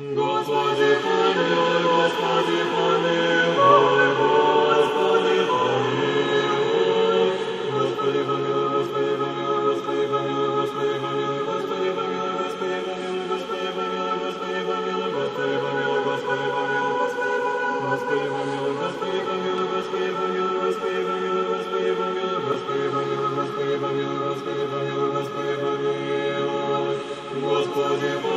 Господи, помилуй, Господи, помилуй, Господи, помилуй. Господи, помилуй, Господи, помилуй, Господи, помилуй, Господи, помилуй, Господи, помилуй, Господи, помилуй, Господи, помилуй, Господи, помилуй, Господи, помилуй, Господи, помилуй, Господи, помилуй, Господи, помилуй, Господи, помилуй, Господи, помилуй, Господи, помилуй, Господи, помилуй, Господи, помилуй, Господи, помилуй, Господи, помилуй, Господи, помилуй. Господи,